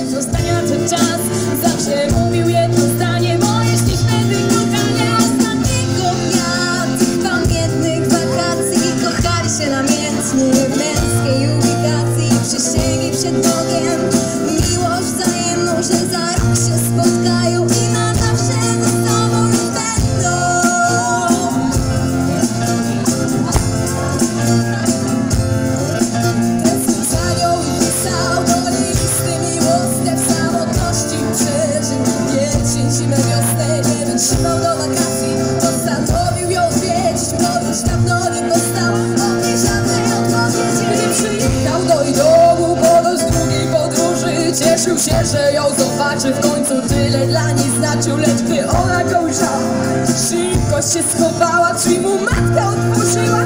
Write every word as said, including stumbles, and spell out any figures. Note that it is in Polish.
zostania ten czas. Zawsze mówił jedno zdanie, bo jeśli wtedy kochania ostatniego dnia tych pamiętnych wakacji kochali się namiętnie w męskiej ubikacji. Przysięgi przed Bogiem, miłość wzajemną, że za rok się spotkają i na zawsze ze sobą już będą. Tęsknił i pisał do niej listy miłosne, w samotności przeżył jesień, zimę, wiosnę. Nie wytrzymał do wakacji, postanowił ją odwiedzić, bo już dawno nie dostał od niej żadnej odpowiedzi. Gdy przyjechał do jej domu po dość długiej podróży, cieszył się, że ją zobaczy w końcu. Tyle dla niej znaczył, lecz gdy ona go ujrzała, szybko się schowała. Drzwi mu matka otworzyła,